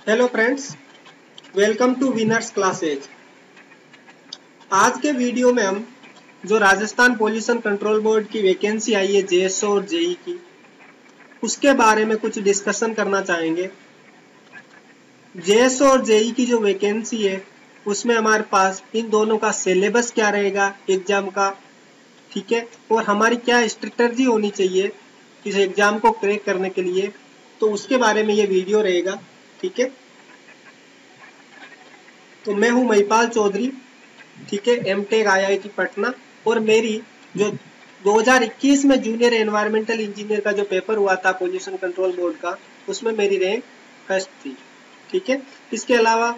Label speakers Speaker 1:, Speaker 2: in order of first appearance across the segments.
Speaker 1: Hello friends, welcome to winners classes. आज के वीडियो में हम जो राजस्थान पोल्यूशन कंट्रोल बोर्ड की वैकेंसी आई है जेएसओ और जेई की, उसके बारे में कुछ डिस्कशन करना चाहेंगे। जेएसओ और जेई की जो वैकेंसी है उसमें हमारे पास इन दोनों का सिलेबस क्या रहेगा एग्जाम का, ठीक है, और हमारी क्या स्ट्रेटजी होनी चाहिए इस एग्जाम को क्रैक करने के लिए, तो उसके बारे में ये वीडियो रहेगा। ठीक है, तो मैं हूं महिपाल चौधरी, ठीक है, एमटेक आईआईटी पटना, और मेरी जो 2021 में जूनियर एनवायरमेंटल इंजीनियर का जो पेपर हुआ था पोल्यूशन कंट्रोल बोर्ड का, उसमें मेरी रैंक फर्स्ट थी। ठीक है, इसके अलावा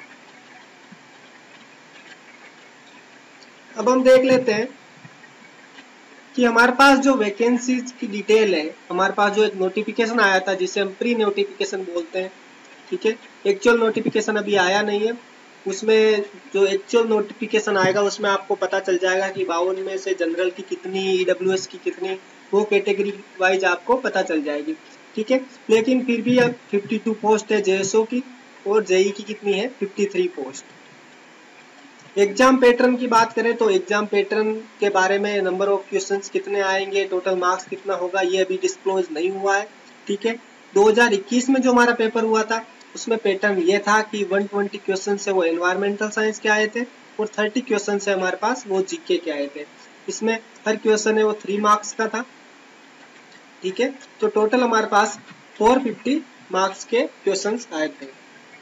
Speaker 1: अब हम देख लेते हैं कि हमारे पास जो वैकेंसीज की डिटेल है, हमारे पास जो एक नोटिफिकेशन आया था जिसे हम प्री नोटिफिकेशन बोलते हैं। ठीक है, एक्चुअल नोटिफिकेशन अभी आया नहीं है, उसमें जो एक्चुअल नोटिफिकेशन आएगा उसमें आपको पता चल जाएगा कि 52 में से जनरल की कितनी, ईडब्ल्यूएस की कितनी, वो कैटेगरी वाइज आपको पता चल जाएगी। ठीक है, लेकिन फिर भी अब 52 पोस्ट है जेएसओ की, और जेई की कितनी है, 53 पोस्ट। एग्जाम पैटर्न की बात करें तो एग्जाम पैटर्न के बारे में नंबर ऑफ क्वेश्चंस कितने आएंगे, टोटल मार्क्स कितना होगा, ये अभी डिस्क्लोज नहीं हुआ है। ठीक है, 2021 में जो हमारा पेपर हुआ था उसमें पैटर्न ये था कि 120 क्वेश्चन से वो एनवायरमेंटल साइंस के आए थे और 30 क्वेश्चन से हमारे पास वो जीके के आए थे। इसमें हर क्वेश्चन है वो 3 मार्क्स का था। ठीक है, तो टोटल हमारे पास 450 मार्क्स के क्वेश्चन आए थे।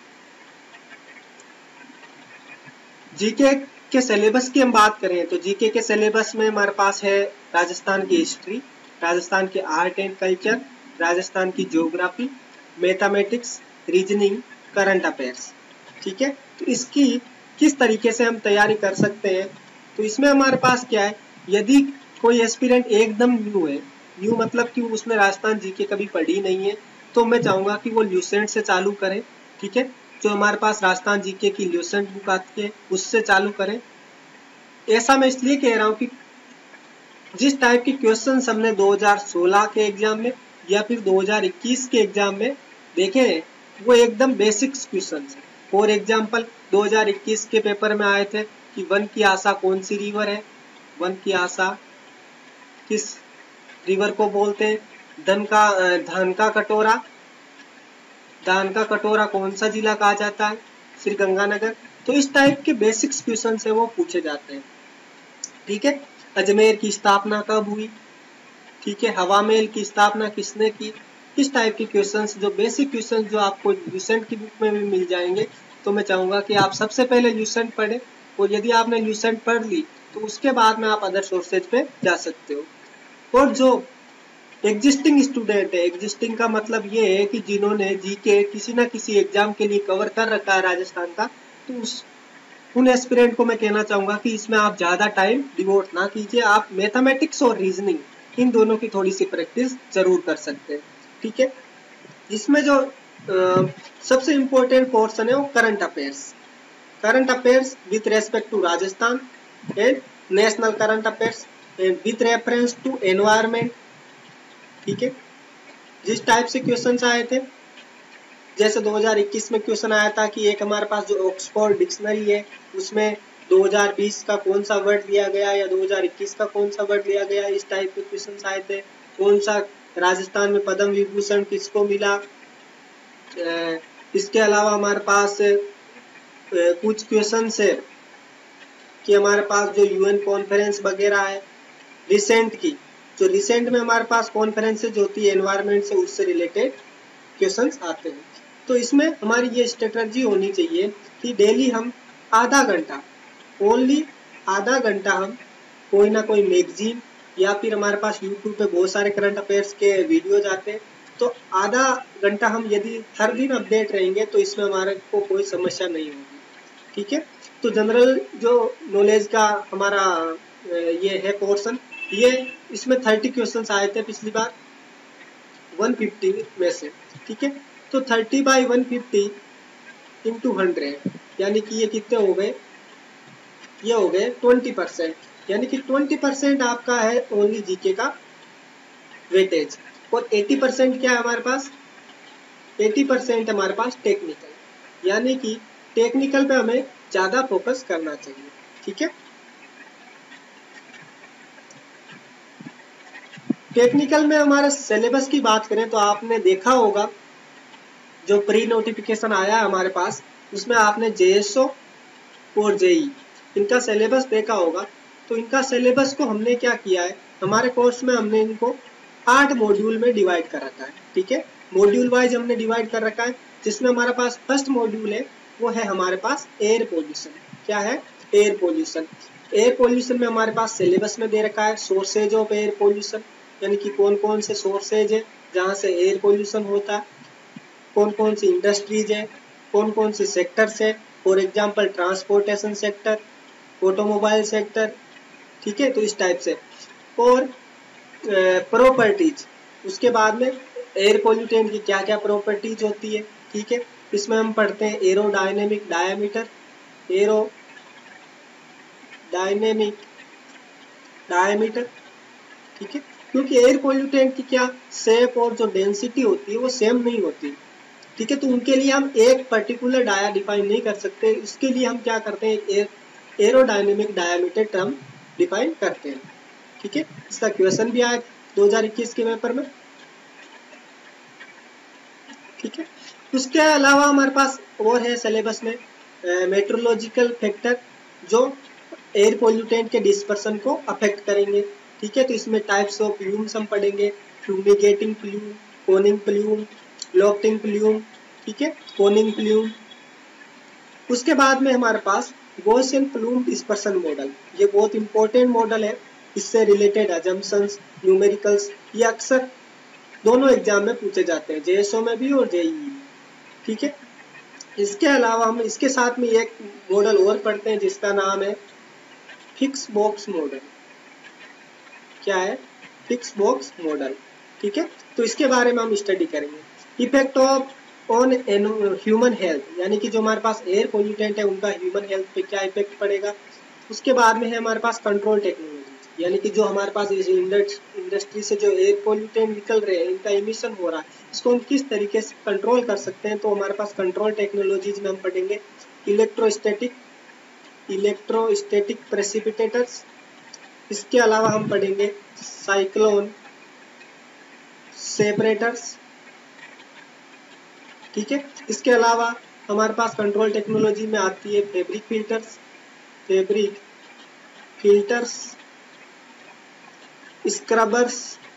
Speaker 1: जीके के सिलेबस की हम बात करें तो जीके के सिलेबस में हमारे पास है राजस्थान की हिस्ट्री, राजस्थान की आर्ट एंड कल्चर, राजस्थान की geography, mathematics, reasoning, current affairs. ठीक है, तो इसकी किस तरीके से हम तैयारी कर सकते हैं, तो इसमें हमारे पास क्या है, यदि कोई एस्पिरेंट एकदम न्यू है, न्यू मतलब कि उसने राजस्थान जीके कभी पढ़ी नहीं है, तो मैं चाहूंगा कि वो ल्यूसेंट से चालू करें। ठीक है, जो हमारे पास राजस्थान जीके की ल्यूसेंट बुक आती है उससे चालू करें। ऐसा मैं इसलिए कह रहा हूँ कि जिस टाइप के क्वेश्चन हमने 2016 के एग्जाम में या फिर 2021 के एग्जाम में देखे हैं, वो एकदम बेसिक्स क्वेश्चन है। फॉर एग्जाम्पल 2021 के पेपर में आए थे कि वन की आशा कौन सी रिवर है, वन की आशा किस रिवर को बोलते हैं, धन का कटोरा, दान का कटोरा कौन सा जिला कहा जाता है, श्री गंगानगर। तो इस टाइप के बेसिक्स क्वेश्चन है वो पूछे जाते हैं। ठीक है, अजमेर की स्थापना कब हुई, ठीक है, हवा महल की स्थापना किसने की, इस टाइप के क्वेश्चंस, जो बेसिक क्वेश्चंस जो आपको ल्यूसेंट की बुक में भी मिल जाएंगे। तो मैं चाहूंगा कि आप सबसे पहले ल्यूसेंट पढ़ें, और यदि आपने ल्यूसेंट पढ़ ली तो उसके बाद में आप अदर सोर्सेज पे जा सकते हो। और जो एग्जिस्टिंग स्टूडेंट है, एग्जिस्टिंग का मतलब ये है कि जिन्होंने जीके किसी ना किसी एग्जाम के लिए कवर कर रखा है राजस्थान का, तो उन एस्पिरेंट को मैं कहना चाहूंगा कि इसमें आप ज्यादा टाइम डिवोट ना कीजिए, आप मैथमेटिक्स और रीजनिंग इन दोनों की थोड़ी सी प्रैक्टिस जरूर कर सकते हैं। ठीक है, इसमें जो सबसे इंपॉर्टेंट पोर्शन है वो current affairs with respect to Rajasthan and national current affairs and with reference to environment. ठीक है, जिस टाइप से क्वेश्चन आए थे, जैसे 2021 में क्वेश्चन आया था कि एक हमारे पास जो ऑक्सफोर्ड डिक्शनरी है उसमें 2020 का कौन सा वर्ड लिया गया या 2021 का कौन सा वर्ड लिया गया, इस टाइप के क्वेश्चन आए थे। कौन सा राजस्थान में पद्म विभूषण किसको मिला। इसके अलावा हमारे पास कुछ क्वेश्चन है कि हमारे पास जो यूएन कॉन्फ्रेंस वगैरह है रिसेंट की, जो रिसेंट में हमारे पास कॉन्फ्रेंसेज होती है एनवायरमेंट से, उससे रिलेटेड क्वेश्चंस आते हैं। तो इसमें हमारी ये स्ट्रेटजी होनी चाहिए कि डेली हम आधा घंटा, ओनली आधा घंटा हम कोई ना कोई मैगजीन या फिर हमारे पास यूट्यूब पे बहुत सारे करंट अफेयर्स के वीडियोज आते हैं, तो आधा घंटा हम यदि हर दिन अपडेट रहेंगे तो इसमें हमारे को कोई समस्या नहीं होगी। ठीक है, तो जनरल जो नॉलेज का हमारा ये है पोर्शन, ये इसमें 30 क्वेश्चन आए थे पिछली बार 150 में से। ठीक है, तो 30 बाई 150 इंटू 100, यानी कि ये कितने हो गए, ये हो गए 20%, यानी कि 20% आपका है ओनली जीके का वेटेज, और 80% क्या है हमारे पास, 80% हमारे पास टेक्निकल। यानी कि टेक्निकल पे हमें ज्यादा फोकस करना चाहिए। ठीक है, टेक्निकल में हमारे सिलेबस की बात करें तो आपने देखा होगा जो प्री नोटिफिकेशन आया है हमारे पास, उसमें आपने जेएसओ और जेई इनका सिलेबस देखा होगा। तो इनका सिलेबस को हमने क्या किया है, हमारे कोर्स में हमने इनको 8 मॉड्यूल में डिवाइड कर रखा है। ठीक है, मॉड्यूल वाइज हमने डिवाइड कर रखा है, जिसमें हमारे पास फर्स्ट मॉड्यूल है वो है हमारे पास एयर पोल्यूशन। क्या है, एयर पोल्यूशन। एयर पोल्यूशन में हमारे पास सिलेबस में दे रखा है सोर्सेज ऑफ एयर पोल्यूशन, यानी कि कौन कौन से सोर्सेज है जहाँ से एयर पोल्यूशन होता है, कौन कौन सी इंडस्ट्रीज है, कौन कौन से सेक्टर्स है, for example transportation sector, automobile sector. ठीक है, तो इस टाइप से। और प्रॉपर्टीज, उसके बाद में एयर पोल्यूटेंट की क्या क्या प्रॉपर्टीज होती है। ठीक है, इसमें हम पढ़ते हैं एरोडायनेमिक डायमीटर, एरोडायनेमिक डायमीटर। ठीक है, क्योंकि एयर पोल्यूटेंट की क्या शेप और जो डेंसिटी होती है वो सेम नहीं होती। ठीक है, तो उनके लिए हम एक पर्टिकुलर डाया डिफाइन नहीं कर सकते, इसके लिए हम क्या करते हैं, एरोडायनेमिक डायमीटर टर्म डिफाइन करते हैं। ठीक है, इसका क्वेश्चन भी आया 2021 के पेपर में। ठीक है, उसके अलावा हमारे पास और है सिलेबस में मेट्रोलॉजिकल फैक्टर जो एयर पोल्यूटेंट के डिस्पर्सन को अफेक्ट करेंगे। ठीक है, तो इसमें टाइप्स ऑफ प्लूम्स हम पढ़ेंगे, fumigating plume, coning plume, lofting plume. ठीक है, कोनिंग प्लूम। उसके बाद में हमारे पास गॉसियन प्लूम डिस्पर्सन मॉडल, ये बहुत इंपॉर्टेंट मॉडल है, इससे रिलेटेड अजम्पशंस, न्यूमेरिकल्स, ये अक्सर दोनों एग्जाम में पूछे जाते हैं, जेएसओ में भी और जेईई में। ठीक है, इसके अलावा हम इसके साथ में एक मॉडल और पढ़ते हैं जिसका नाम है फिक्स बॉक्स मॉडल। क्या है, फिक्स बॉक्स मॉडल। ठीक है, तो इसके बारे में हम स्टडी करेंगे। Effect of on human health, यानी कि जो हमारे पास एयर पोल्यूटेंट है उनका ह्यूमन हेल्थ पे क्या इफेक्ट पड़ेगा। उसके बाद में है हमारे पास कंट्रोल टेक्नोलॉजी, यानी कि जो हमारे पास इस इंडस्ट्री से जो एयर पोल्यूटेंट निकल रहे हैं, इनका इमिशन हो रहा है, इसको हम किस तरीके से कंट्रोल कर सकते हैं। तो हमारे पास कंट्रोल टेक्नोलॉजीज में हम पढ़ेंगे इलेक्ट्रोस्टैटिक प्रेसिपिटेटर्स। इसके अलावा हम पढ़ेंगे साइक्लोन सेपरेटर्स। ठीक है, इसके अलावा हमारे पास कंट्रोल टेक्नोलॉजी में आती है फैब्रिक फिल्टर्स, स्क्रबर्स,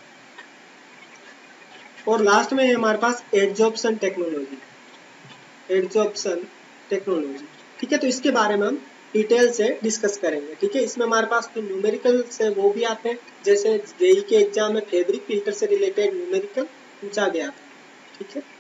Speaker 1: और लास्ट में है हमारे पास एडजॉर्प्शन टेक्नोलॉजी। ठीक है, तो इसके बारे में हम डिटेल से डिस्कस करेंगे। ठीक है, इसमें हमारे पास जो न्यूमेरिकल्स है वो भी आते हैं, जैसे जेई के एग्जाम में फैब्रिक फिल्टर से रिलेटेड न्यूमेरिकल पूछा गया था। ठीक है,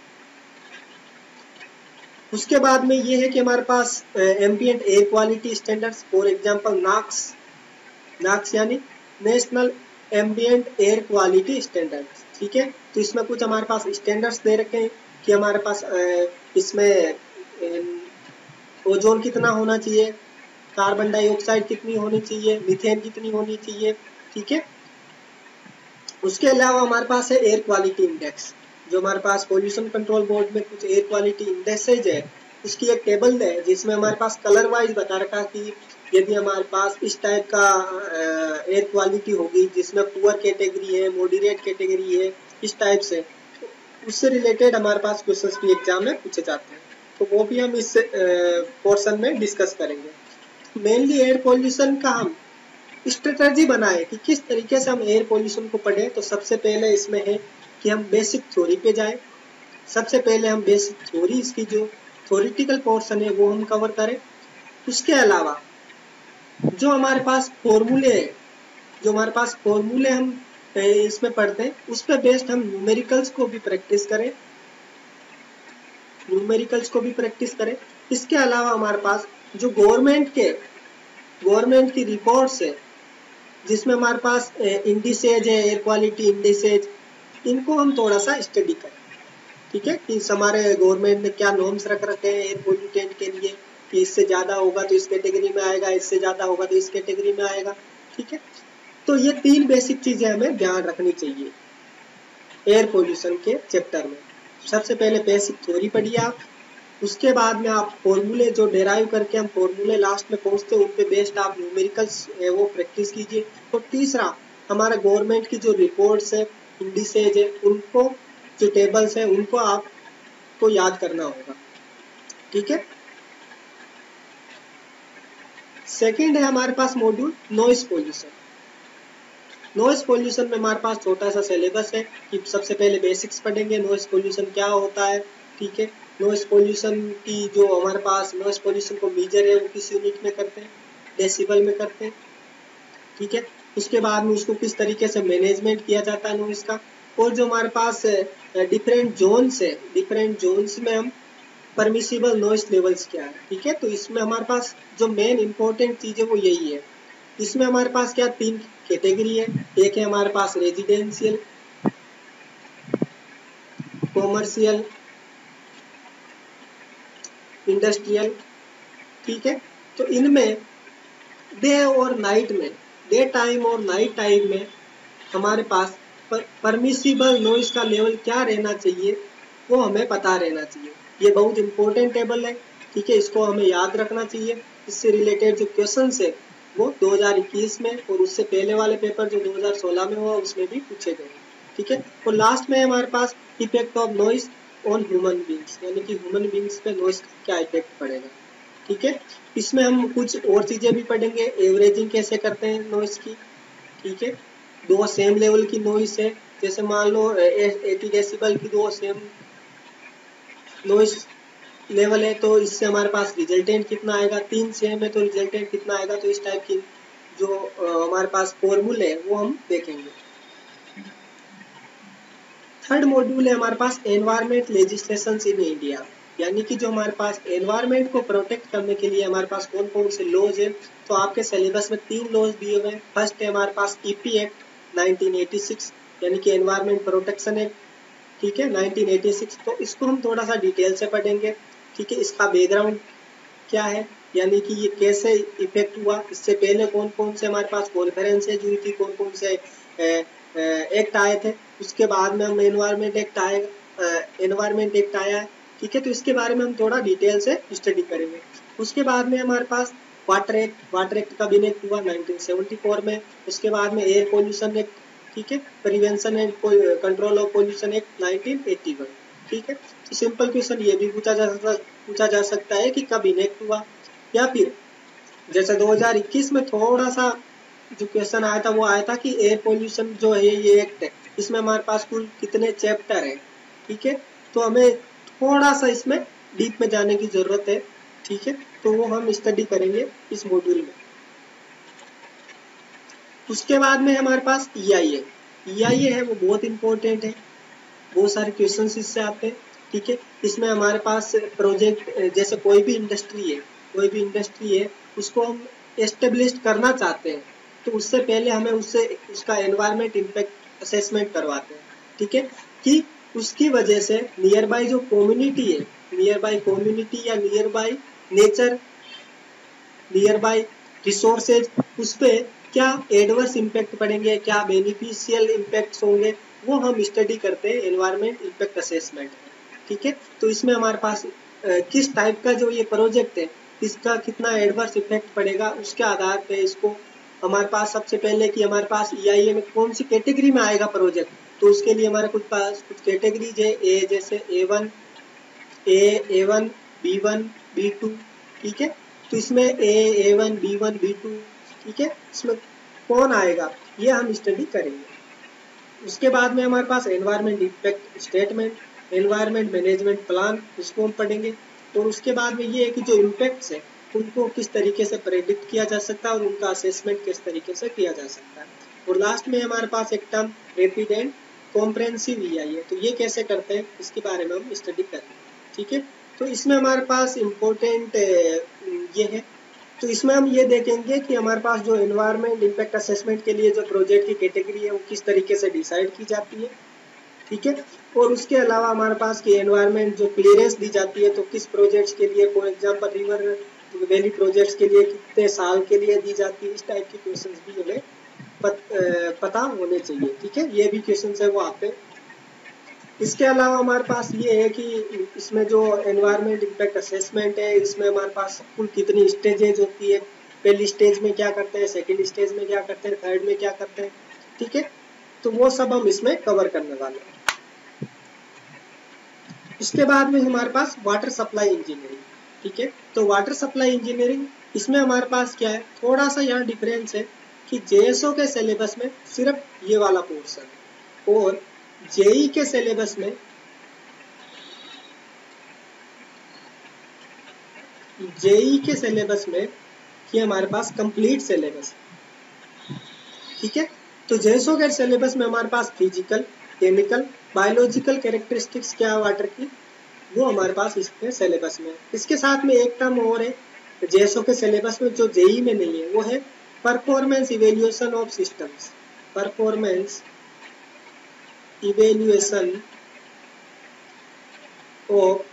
Speaker 1: उसके बाद में ये है कि हमारे पास ambient air quality standards, for example NAAQS यानी national ambient air quality standards. ठीक है, तो इसमें कुछ हमारे पास स्टैंडर्ड्स दे रखे हैं कि हमारे पास इसमें ओजोन कितना होना चाहिए, कार्बन डाइऑक्साइड कितनी होनी चाहिए, मीथेन कितनी होनी चाहिए। ठीक है, उसके अलावा हमारे पास है एयर क्वालिटी इंडेक्स, जो हमारे पास पोल्यूशन कंट्रोल बोर्ड में कुछ एयर क्वालिटी इंडेक्सेज है, उसकी एक टेबल है जिसमें हमारे पास कलर वाइज बता रखा है कि यदि हमारे पास इस टाइप का एयर क्वालिटी होगी जिसमें पुअर कैटेगरी है, मॉडरेट कैटेगरी है, इस टाइप से, उससे रिलेटेड हमारे पास क्वेश्चंस भी एग्जाम में पूछे जाते हैं, तो वो भी हम इस पोर्शन में डिस्कस करेंगे। मेनली एयर पोल्यूशन का हम स्ट्रेटजी बनाए कि किस तरीके से हम एयर पोल्यूशन को पढ़ें। तो सबसे पहले इसमें है कि हम बेसिक थ्योरी पे जाएं। सबसे पहले हम बेसिक थ्योरी, इसकी जो थ्योरेटिकल पोर्शन है वो हम कवर करें। उसके अलावा जो हमारे पास फॉर्मूले हम इसमें पढ़ते हैं, उस पर बेस्ड हम न्यूमेरिकल्स को भी प्रैक्टिस करें। इसके अलावा हमारे पास जो गवर्नमेंट की रिपोर्ट्स है, जिसमें हमारे पास इंडिसेज है, एयर क्वालिटी इंडिसेज, इनको हम थोड़ा सा स्टडी करें। ठीक है, कि हमारे गवर्नमेंट ने क्या नॉर्म्स रख रखे हैं एयर पोल्यूटेंट के लिए, कि इससे ज्यादा होगा तो इस कैटेगरी में आएगा, इससे ज्यादा होगा तो इस कैटेगरी में आएगा। ठीक है, तो ये 3 बेसिक चीजें हमें ध्यान रखनी चाहिए एयर पोल्यूशन के चैप्टर में। सबसे पहले बेसिक थ्योरी पढ़िए आप, उसके बाद में आप फॉर्मूले जो डेराइव करके हम फॉर्मूले लास्ट में पहुंचते हैं उन पे बेस्ड आप न्यूमेरिकल्स वो प्रैक्टिस कीजिए। और तीसरा हमारा गवर्नमेंट की जो रिपोर्ट्स है, इंडिसेज है, उनको जो टेबल्स है उनको आपको याद करना होगा। ठीक है। सेकंड है हमारे पास module noise pollution. Noise pollution में हमारे पास छोटा सा सिलेबस है कि सबसे पहले बेसिक्स पढ़ेंगे, नॉइस पोल्यूशन क्या होता है। ठीक है। नॉइस पोल्यूशन की जो हमारे पास नॉइस पोल्यूशन को मेजर है वो किस यूनिट में करते हैं, डेसिबल में करते हैं। ठीक है। उसके बाद में उसको किस तरीके से मैनेजमेंट किया जाता है नॉइस का। और जो हमारे पास डिफरेंट जोन्स है, डिफरेंट जोन्स में हम परमिसिबल नॉइस लेवल्स क्या है। ठीक है। तो इसमें हमारे पास जो मेन इंपॉर्टेंट चीज है वो यही है। इसमें हमारे पास क्या 3 कैटेगरी है। एक है हमारे पास रेजिडेंशियल, कॉमर्शियल, इंडस्ट्रियल। ठीक है। तो इनमें डे और नाइट में, डे टाइम और नाइट टाइम में हमारे पास परमिसिबल नॉइस का लेवल क्या रहना चाहिए वो हमें पता रहना चाहिए। ये बहुत इंपॉर्टेंट टेबल है। ठीक है। इसको हमें याद रखना चाहिए। इससे रिलेटेड जो क्वेश्चन है वो 2021 में और उससे पहले वाले पेपर जो 2016 में हुआ उसमें भी पूछे गए। ठीक है। और लास्ट में हमारे पास effect of noise on human beings, यानी कि ह्यूमन बींग्स पे नॉइस का क्या इफेक्ट पड़ेगा। ठीक है। इसमें हम कुछ और चीजें भी पढ़ेंगे, एवरेजिंग कैसे करते हैं नॉइस की। ठीक है। 2 सेम लेवल की नॉइस है, जैसे मान लो 80 डेसिबल की 2 सेम नॉइस लेवल है तो इससे हमारे पास रिजल्टेंट कितना आएगा। 3 सेम है तो रिजल्टेंट कितना आएगा। तो इस टाइप की जो हमारे पास फॉर्मूले है वो हम देखेंगे। थर्ड मॉड्यूल है हमारे पास एनवायरमेंट लेजिस्लेशन इन इंडिया, यानी कि जो हमारे पास एनवायरमेंट को प्रोटेक्ट करने के लिए हमारे पास कौन कौन से लॉज है। तो आपके सिलेबस में 3 लॉज दिए हुए हैं। फर्स्ट है हमारे पास ईपी एक्ट 1986, यानी कि एनवायरमेंट प्रोटेक्शन एक्ट। ठीक है, 1986। तो इसको हम थोड़ा सा डिटेल से पढ़ेंगे। ठीक है। इसका बैकग्राउंड क्या है, यानी कि ये कैसे इफेक्ट हुआ, इससे पहले कौन कौन से हमारे पास कॉन्फ्रेंसेज हुई थी, कौन कौन से एक्ट आए थे। उसके बाद में हम एनवायरमेंट एक्ट आया है। ठीक है। तो इसके बारे में हम थोड़ा डिटेल से स्टडी करेंगे। उसके बाद में हमारे पास वाटर एक्ट कब इनेक्ट हुआ 1974 में। उसके बाद में एयर पोल्यूशन एक्ट, ठीक है, prevention and control of pollution act 1981। ठीक है। तो सिंपल क्वेश्चन ये भी पूछा जा सकता है कि कब इनेक्ट हुआ, या फिर जैसे 2021 में थोड़ा सा जो क्वेश्चन आया था वो आया था कि एयर पोल्यूशन जो है ये एक्ट है, इसमें हमारे पास कुल कितने चैप्टर है। ठीक है। तो हमें थोड़ा सा इसमें डीप में जाने की जरूरत है। ठीक है। तो वो हम स्टडी करेंगे इस मॉड्यूल में। उसके बाद में हमारे पास EIA है, वो बहुत इंपॉर्टेंट है। बहुत सारे क्वेश्चन इससे आते हैं। ठीक है। इसमें हमारे पास प्रोजेक्ट, जैसे कोई भी इंडस्ट्री है उसको हम एस्टेब्लिश करना चाहते हैं तो उससे पहले हमें उसका एनवायरमेंट इम्पैक्ट असेसमेंट करवाते हैं। ठीक है। कि उसकी वजह से नियर बाई जो कम्युनिटी है, नियर बाई कम्युनिटी या nearby nature, nearby resources, उस पर क्या एडवर्स इम्पैक्ट पड़ेंगे, क्या बेनिफिशियल इम्पैक्ट्स होंगे, वो हम स्टडी करते हैं एनवायरमेंट इम्पैक्ट असेसमेंट में। ठीक है। तो इसमें हमारे पास किस टाइप का जो ये प्रोजेक्ट है इसका कितना एडवर्स इफेक्ट पड़ेगा उसके आधार पे इसको हमारे पास सबसे पहले कि हमारे पास EIA में कौन सी कैटेगरी में आएगा प्रोजेक्ट। तो उसके लिए हमारे पास कुछ कैटेगरीज है, ए जैसे A1, B1, B2। ठीक है। तो इसमें A1, B1, B2, ठीक है, इसमें कौन आएगा ये हम स्टडी करेंगे। उसके बाद में हमारे पास environment impact statement, environment management plan, इसको हम पढ़ेंगे। और उसके बाद में ये है कि जो इम्पैक्ट्स है उनको किस तरीके से प्रेडिक्ट किया जा सकता है और उनका असेसमेंट किस तरीके से किया जा सकता है। और लास्ट में हमारे पास एक term rapid and comprehensive EIA है, तो ये कैसे करते हैं इसके बारे में हम स्टडी करेंगे। ठीक है। तो इसमें हमारे पास इम्पोर्टेंट ये है। तो इसमें हम ये देखेंगे कि हमारे पास जो एनवायरमेंट इम्पैक्ट असेसमेंट के लिए जो प्रोजेक्ट की कैटेगरी है वो किस तरीके से डिसाइड की जाती है। ठीक है। और उसके अलावा हमारे पास की एनवायरमेंट जो क्लियरेंस दी जाती है तो किस प्रोजेक्ट्स के लिए, for example river valley projects के लिए कितने साल के लिए दी जाती है, इस टाइप के क्वेश्चंस भी हमें पता होने चाहिए। ठीक है। ये भी क्वेश्चंस है वो आते इसके अलावा हमारे पास ये है कि इसमें जो एनवायरमेंट इम्पैक्ट असेसमेंट है, इसमें हमारे पास कुल कितनी स्टेजेज होती है, पहली स्टेज में क्या करते हैं, सेकेंड स्टेज में क्या करते हैं, थर्ड में क्या करते हैं, ठीक है। तो वो सब हम इसमें कवर करने वाले हैं। इसके बाद में हमारे पास वाटर सप्लाई इंजीनियरिंग, ठीक है। तो वाटर सप्लाई इंजीनियरिंग, इसमें हमारे पास क्या है, थोड़ा सा यहाँ डिफरेंस है कि जेएसओ के सिलेबस में सिर्फ ये वाला पोर्शन है और जेई के सिलेबस में ये हमारे पास कंप्लीट सिलेबस है, ठीक है। तो जेएसओ के सिलेबस में हमारे पास फिजिकल, केमिकल, बायोलॉजिकल कैरेक्टरिस्टिक्स क्या है वाटर की, वो हमारे पास इसके सिलेबस में है। इसके साथ में एक टर्म और है जेएसओ के सिलेबस में जो जेई में नहीं है, वो है performance evaluation of systems. Performance evaluation of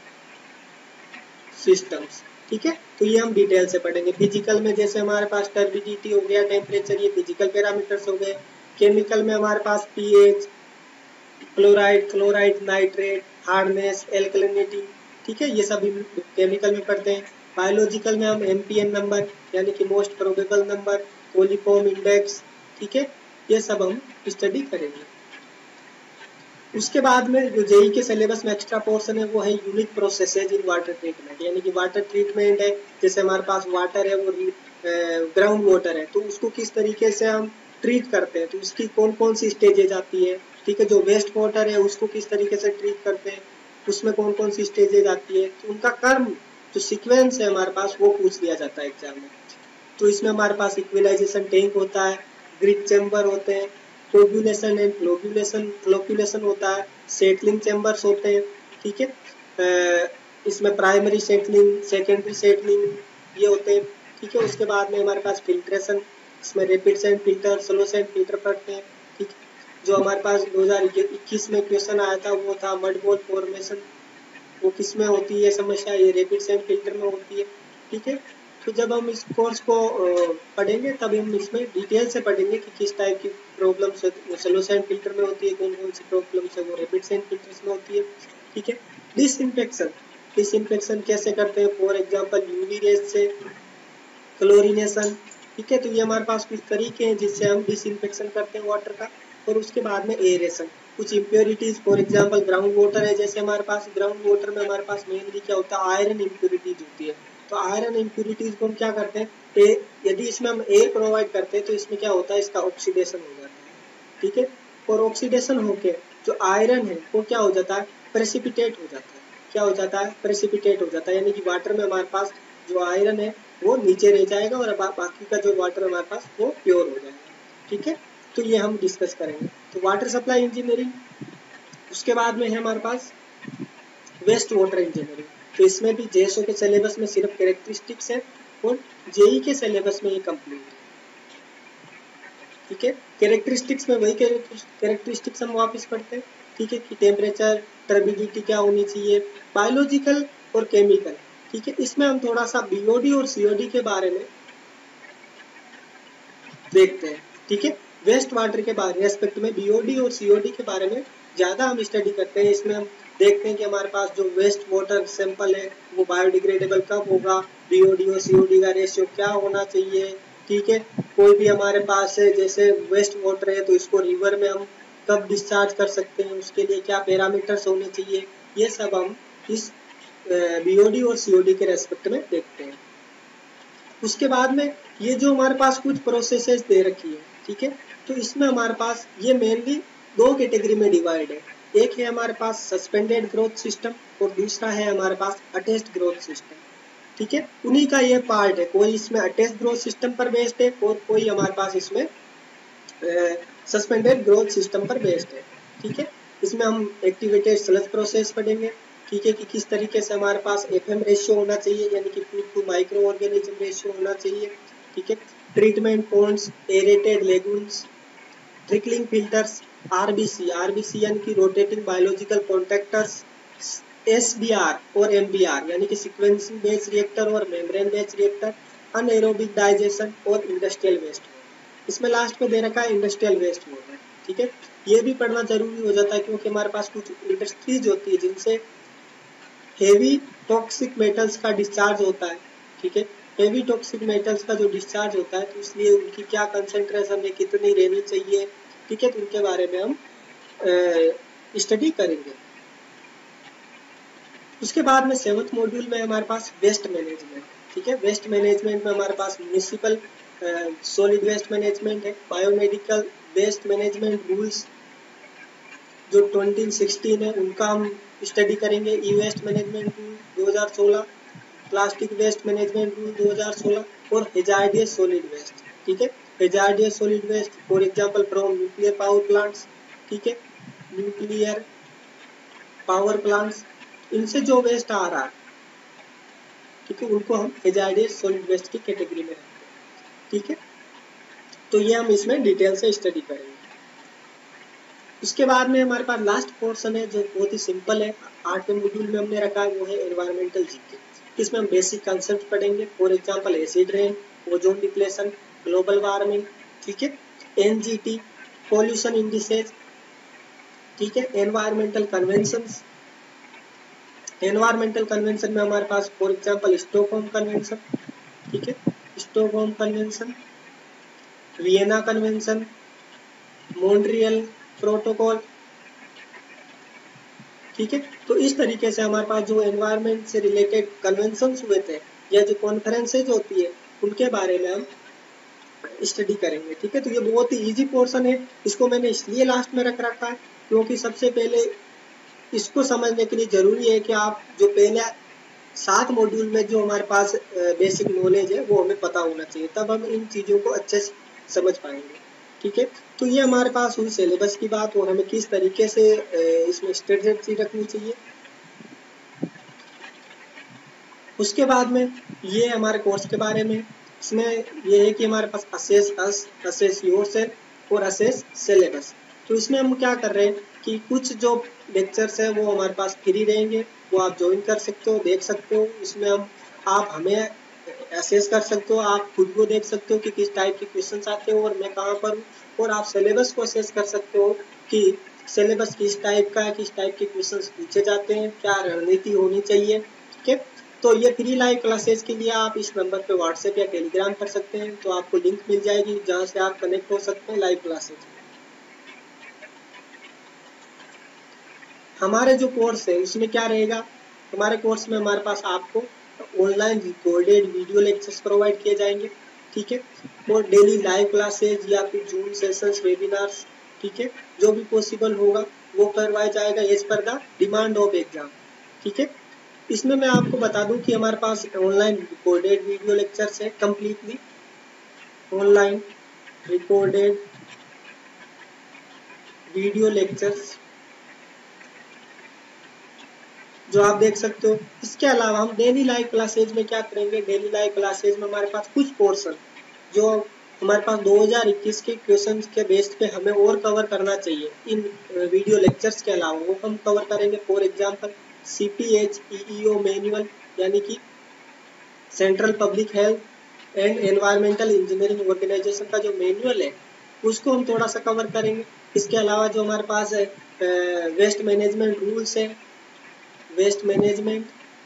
Speaker 1: systems, ठीक है। तो ये हम डिटेल से पढ़ेंगे। फिजिकल में जैसे हमारे पास टर्बिडिटी हो गया, टेम्परेचर, ये फिजिकल पैरामीटर्स हो गए। केमिकल में हमारे पास pH, chloride, nitrate, hardness, alkalinity, ठीक है, ये सभी केमिकल में पढ़ते हैं। बायोलॉजिकल में हम एमपीएन नंबर यानी कि most probable number, coliform index, ठीक है, ये सब हम स्टडी करेंगे। उसके बाद में जो जेई के सिलेबस में एक्स्ट्रा पोर्शन है वो है unique processes in water treatment, यानी कि वाटर ट्रीटमेंट है, जैसे हमारे पास वाटर है वो ग्राउंड वाटर है, तो उसको किस तरीके से हम ट्रीट करते हैं, तो उसकी कौन कौन सी स्टेजेज आती है, ठीक है। जो वेस्ट वाटर है उसको किस तरीके से ट्रीट करते हैं, उसमें कौन कौन सी स्टेजेज आती है, तो उनका क्रम जो सीक्वेंस है हमारे पास वो पूछ लिया जाता है एग्जाम में। तो इसमें हमारे पास इक्विलाइजेशन टैंक होता है, ग्रिड चैम्बर होते हैं, कोगुलेशन एंड फ्लोकुलेशन होता है, सेटलिंग चैम्बर्स होते हैं, ठीक है। इसमें प्राइमरी सेटलिंग, सेकेंडरी सेटलिंग ये होते हैं, ठीक है। उसके बाद में हमारे पास फिल्ट्रेशन, इसमें rapid sand filter, slow sand filter पढ़ते हैं, ठीक है। जो हमारे पास 2021 में क्वेश्चन आया था वो था मड बॉल फॉर्मेशन, वो किस में होती है समस्या, ये रैपिड सैंड फिल्टर में होती है, ठीक है। तो जब हम इस कोर्स को पढ़ेंगे तब हम इसमें डिटेल से पढ़ेंगे कि किस टाइप की प्रॉब्लम्स स्लो सैंड फिल्टर में होती है, कौन कौन सी प्रॉब्लम्स है वो रैपिड सैंड फिल्टर्स में होती है, ठीक है। डिसइंफेक्शन कैसे करते हैं, फॉर एग्जांपल यूवी रेज से, क्लोरीनेशन, ठीक है। तो ये हमारे पास कुछ तरीके हैं जिससे हम डिसइंफेक्शन करते हैं वाटर का। और उसके बाद में एरेशन, कुछ impurities, for example ground water है, जैसे हमारे पास ग्राउंड वाटर में हमारे पास मेनली क्या होता है, आयरन इम्प्योरिटीज होती है। तो आयरन इम्प्योरिटीज को हम क्या करते हैं, यदि इसमें हम एयर प्रोवाइड करते हैं तो इसमें क्या होता है, इसका ऑक्सीडेशन हो जाता है, ठीक है। और ऑक्सीडेशन होके जो आयरन है वो क्या हो जाता है, प्रेसिपिटेट हो जाता है। क्या हो जाता है, प्रेसिपिटेट हो जाता है, यानी कि वाटर में हमारे पास जो आयरन है वो नीचे रह जाएगा और बाकी का जो वाटर हमारे पास वो प्योर हो जाएगा, ठीक है। तो ये हम डिस्कस करेंगे। तो वाटर सप्लाई इंजीनियरिंग, उसके बाद में है हमारे पास वेस्ट वाटर इंजीनियरिंग। तो इसमें भी जेएसओ के सिलेबस में सिर्फ कैरेक्टरिस्टिक्स है और जेई के सिलेबस में ये कंप्लीट है, ठीक है। कैरेक्टरिस्टिक्स में वही कैरेक्टरिस्टिक्स हम वापस पढ़ते हैं, ठीक है, कि टेम्परेचर, टर्बिडिटी क्या होनी चाहिए, बायोलॉजिकल और केमिकल, ठीक है। इसमें हम थोड़ा सा बीओडी और सीओडी के बारे में देखते हैं, ठीक है। वेस्ट वाटर के बारे रेस्पेक्ट में बीओडी और सीओडी के बारे में ज़्यादा हम स्टडी करते हैं। इसमें हम देखते हैं कि हमारे पास जो वेस्ट वाटर सैंपल है वो बायोडिग्रेडेबल कब होगा, बीओडी और सीओडी का रेशियो क्या होना चाहिए, ठीक है। कोई भी हमारे पास है जैसे वेस्ट वाटर है तो इसको रिवर में हम कब डिस्चार्ज कर सकते हैं, उसके लिए क्या पैरामीटर्स होने चाहिए, ये सब हम इस बीओडी और सीओडी के रेस्पेक्ट में देखते हैं। उसके बाद में ये जो हमारे पास कुछ प्रोसेसेस दे रखी है, ठीक है। तो इसमें हमारे पास ये मेनली दो कैटेगरी में डिवाइड है। एक है हमारे पास सस्पेंडेड ग्रोथ सिस्टम और दूसरा है हमारे पास अटैच्ड ग्रोथ सिस्टम, ठीक है। उन्हीं का ये पार्ट है, कोई इसमें अटैच्ड ग्रोथ सिस्टम पर बेस्ड है और कोई हमारे पास इसमें सस्पेंडेड ग्रोथ सिस्टम पर बेस्ड है, ठीक है। इसमें हम एक्टिवेटेड स्लज प्रोसेस पढ़ेंगे, ठीक है, कि किस तरीके से हमारे पास एफएम रेशियो होना चाहिए, यानी कि food to micro organism ratio होना चाहिए, ठीक है। Treatment ponds, aerated lagoons, trickling filters, RBC यानी कि रोटेटिंग बायोलॉजिकल कॉन्ट्रैक्टर्स, एसबीआर और एमबीआर यानी कि सीक्वेंसिंग बेस्ड रिएक्टर और membrane based reactor, anaerobic digestion और इंडस्ट्रियल वेस्ट। इसमें लास्ट में दे रखा है इंडस्ट्रियल वेस्ट वाटर, ठीक है। ये भी पढ़ना जरूरी हो जाता है क्योंकि हमारे पास कुछ इंडस्ट्रीज होती है जिनसे हेवी टॉक्सिक मेटल्स का डिस्चार्ज होता है, ठीक है। हेवी टॉक्सिक मेटल्स का जो डिस्चार्ज होता है तो इसलिए उनकी क्या कंसंट्रेशन है, कितनी रहनी चाहिए, ठीक है, तो उनके बारे में हम स्टडी करेंगे। उसके बाद में 7th मॉड्यूल में हमारे पास वेस्ट मैनेजमेंट, ठीक है। वेस्ट मैनेजमेंट में हमारे पास म्यूनिसिपल सॉलिड वेस्ट मैनेजमेंट है, बायोमेडिकल वेस्ट मैनेजमेंट रूल्स जो 2016 है उनका हम स्टडी करेंगे, e waste management rule 2016, plastic waste management rule 2016 और हेजार्डियस सॉलिड वेस्ट, ठीक है। Hazardous solid waste for example from nuclear power plants, ठीक है, न्यूक्लियर पावर प्लांट्स, इनसे जो वेस्ट आ रहा है, ठीक है, उनको हम हेजार्डियस सॉलिड वेस्ट की कैटेगरी में रखते हैं, ठीक है। तो ये हम इसमें डिटेल से स्टडी करेंगे। उसके बाद में हमारे पास लास्ट पोर्शन है जो बहुत ही सिंपल है, 8वें मॉड्यूल में हमने रखा है, वो है एनवायरमेंटल जीके। इसमें हम बेसिक कंसेप्ट पढ़ेंगे, for example acid rain, ozone depletion, global warming, ठीक है, एनजीटी, पॉल्यूशन इंडिसेज, ठीक है, एनवायरमेंटल कन्वेंशंस। एनवायरमेंटल कन्वेंशन में हमारे पास फॉर एग्जांपल स्टॉकहोम कन्वेंशन, ठीक है, Stockholm convention, Vienna convention, Montreal protocol, ठीक है। तो इस तरीके से हमारे पास जो एनवायरनमेंट से रिलेटेड कन्वेंशंस हुए थे या जो कॉन्फ्रेंसेज होती है उनके बारे में हम स्टडी करेंगे, ठीक है। तो ये बहुत ही इजी पोर्शन है, इसको मैंने इसलिए लास्ट में रख रखा है क्योंकि सबसे पहले इसको समझने के लिए जरूरी है कि आप जो पहले 7 मॉड्यूल में जो हमारे पास बेसिक नॉलेज है वो हमें पता होना चाहिए, तब हम इन चीज़ों को अच्छे से समझ पाएंगे, ठीक है। तो ये हमारे पास हुई सिलेबस की बात और हमें किस तरीके से इसमें स्ट्रेटजी रखनी चाहिए। उसके बाद में ये हमारे कोर्स के बारे में, इसमें ये है कि हमारे पास असेस अस, असेस योरसेल्फ और असेस सिलेबस। तो इसमें हम क्या कर रहे हैं कि कुछ जो लेक्चर्स है वो हमारे पास फ्री रहेंगे, वो आप ज्वाइन कर सकते हो, देख सकते हो। इसमें हम आप हमें असेस कर सकते हो, आप खुद को देख सकते हो कि किस टाइप के क्वेश्चंस आते हो और मैं कहाँ पर हूँ, और आप सिलेबस को असेस कर सकते हो कि सिलेबस किस टाइप का है, किस टाइप के क्वेश्चंस पूछे जाते हैं, क्या रणनीति होनी चाहिए, ठीक है। तो ये फ्री लाइव क्लासेस के लिए आप इस नंबर पे व्हाट्सएप या टेलीग्राम कर सकते हैं, तो आपको लिंक मिल जाएगी जहाँ से आप कनेक्ट हो सकते हैं लाइव क्लासेस। हमारे जो कोर्स है उसमें क्या रहेगा, हमारे कोर्स में हमारे पास आपको online recorded video lectures provide किए जाएंगे, ठीक है, और डेली लाइव क्लासेज या फिर जूम सेशंस, वेबिनार्स, ठीक है, जो भी पॉसिबल होगा वो करवाया जाएगा as per the demand of exam, ठीक है। इसमें मैं आपको बता दूं कि हमारे पास ऑनलाइन रिकॉर्डेड वीडियो लेक्चर्स है, completely online recorded video lectures जो आप देख सकते हो। इसके अलावा हम डेली लाइव क्लासेज में क्या करेंगे, डेली लाइव क्लासेज में हमारे पास कुछ पोर्शन जो हमारे पास 2021 के क्वेश्चंस के बेस पे हमें और कवर करना चाहिए इन वीडियो लेक्चर्स के अलावा, वो हम कवर करेंगे। फॉर एग्जांपल CPHEEO मैनुअल यानी कि central public health and environmental engineering organisation का जो मैनुअल है उसको हम थोड़ा सा कवर करेंगे। इसके अलावा जो हमारे पास है वेस्ट मैनेजमेंट रूल्स है, वेस्ट मैनेजमेंट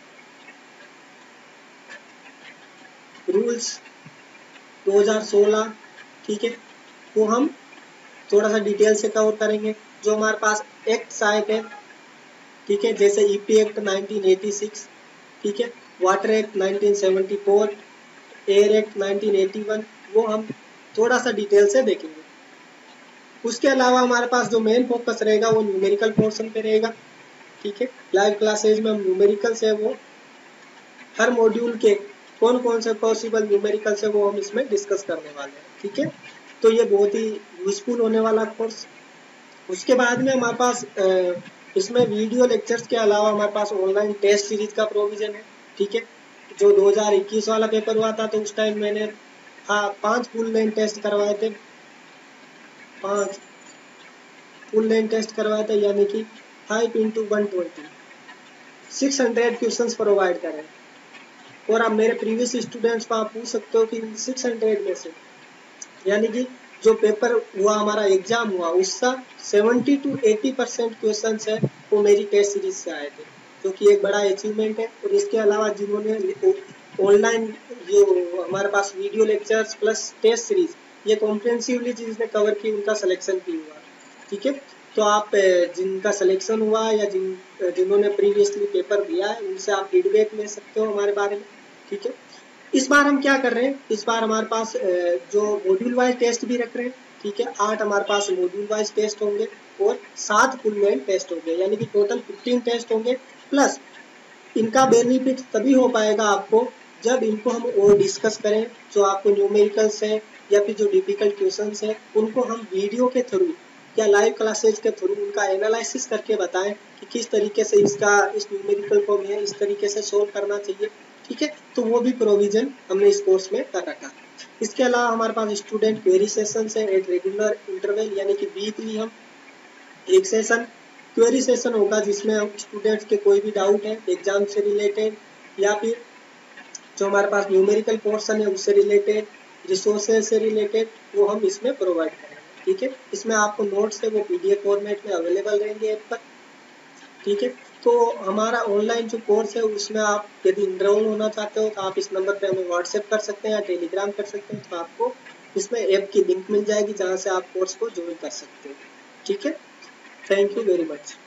Speaker 1: रूल्स 2016, ठीक है, वो हम थोड़ा सा डिटेल से कवर करेंगे। जो हमारे पास एक्ट आए थे, ठीक है, जैसे EP एक्ट 1986, ठीक है, वाटर एक्ट 1974, एयर एक्ट 1981, वो हम थोड़ा सा डिटेल से देखेंगे। उसके अलावा हमारे पास जो मेन फोकस रहेगा वो न्यूमेरिकल पोर्शन पे रहेगा, ठीक है। लाइव क्लासेज में हम न्यूमेरिकल्स है वो हर मॉड्यूल के कौन कौन से पॉसिबल न्यूमेरिकल्स है वो हम इसमें डिस्कस करने वाले हैं, ठीक है। तो ये बहुत ही यूजफुल होने वाला कोर्स। उसके बाद में हमारे पास इसमें वीडियो लेक्चर्स के अलावा हमारे पास ऑनलाइन टेस्ट सीरीज का प्रोविजन है, ठीक है। जो 2021 वाला पेपर हुआ था तो उस टाइम मैंने 5 फुल लेंथ टेस्ट करवाए थे, 5 फुल लेंथ टेस्ट करवाए थे, यानी कि 5 × 120 600 क्वेश्चंस प्रोवाइड करें। और आप मेरे प्रीवियस स्टूडेंट्स को आप पूछ सकते हो कि 600 में से यानी कि जो पेपर हुआ हमारा एग्जाम हुआ उसका 70 to 80% क्वेश्चन है वो मेरी टेस्ट सीरीज से आए थे, जो कि एक बड़ा अचीवमेंट है। और इसके अलावा जिन्होंने ऑनलाइन जो हमारे पास video lectures plus test series ये कॉम्प्रिहेंसिवली जिसने कवर की उनका सिलेक्शन भी हुआ। ठीक है, तो आप जिनका सिलेक्शन हुआ या जिन्होंने प्रीवियसली पेपर दिया है उनसे आप फीडबैक ले सकते हो हमारे बारे में। ठीक है, इस बार हम क्या कर रहे हैं, इस बार हमारे पास जो मॉड्यूल वाइज टेस्ट भी रख रहे हैं। ठीक है, 8 हमारे पास मॉड्यूल वाइज टेस्ट होंगे और 7 फुल मेन टेस्ट होंगे, यानी कि टोटल 15 टेस्ट होंगे। प्लस इनका बेनिफिट तभी हो पाएगा आपको जब इनको हम और डिस्कस करें, जो आपको न्यूमेरिकल्स है या फिर जो डिफिकल्ट क्वेश्चंस है उनको हम वीडियो के थ्रू या लाइव क्लासेज के थ्रू उनका एनालिसिस करके बताएं कि किस तरीके से इसका इस न्यूमेरिकल को हमें इस तरीके से सोल्व करना चाहिए। ठीक है, तो वो भी प्रोविजन हमने इस कोर्स में कर रखा। इसके अलावा हमारे पास स्टूडेंट क्वेरी सेशन है एट रेगुलर इंटरवल, यानी कि वीकली हम एक सेशन क्वेरी सेशन होगा जिसमें हम स्टूडेंट्स के कोई भी डाउट है एग्जाम से रिलेटेड या फिर जो हमारे पास न्यूमेरिकल पोर्शन है उससे रिलेटेड, रिसोर्सेज से रिलेटेड, वो हम इसमें प्रोवाइड करेंगे। ठीक है, इसमें आपको नोट्स है वो PDF फॉर्मेट में अवेलेबल रहेंगे ऐप पर। ठीक है, तो हमारा ऑनलाइन जो कोर्स है उसमें आप यदि इनरोल होना चाहते हो तो आप इस नंबर पे हमें व्हाट्सएप कर सकते हैं या टेलीग्राम कर सकते हैं, तो आपको इसमें ऐप की लिंक मिल जाएगी जहाँ से आप कोर्स को ज्वाइन कर सकते हो। ठीक है, थैंक यू वेरी मच।